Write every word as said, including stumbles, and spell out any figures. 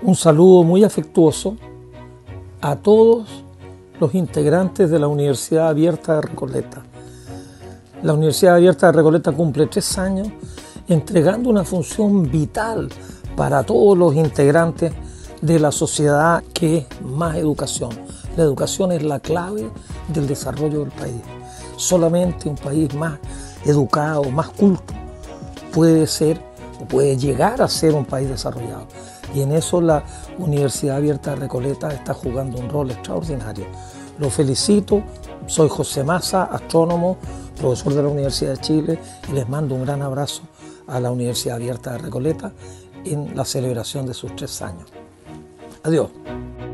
Un saludo muy afectuoso a todos los integrantes de la Universidad Abierta de Recoleta. La Universidad Abierta de Recoleta cumple tres años entregando una función vital para todos los integrantes de la sociedad, que es más educación. La educación es la clave del desarrollo del país. Solamente un país más educado, más culto, puede ser o puede llegar a ser un país desarrollado. Y en eso la Universidad Abierta de Recoleta está jugando un rol extraordinario. Lo felicito, soy José Massa, astrónomo, profesor de la Universidad de Chile, y les mando un gran abrazo a la Universidad Abierta de Recoleta en la celebración de sus tres años. Adiós.